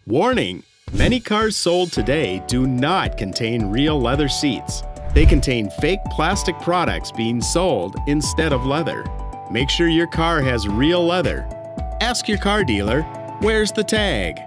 Warning! Many cars sold today do not contain real leather seats. They contain fake plastic products being sold instead of leather. Make sure your car has real leather. Ask your car dealer, "Where's the tag?"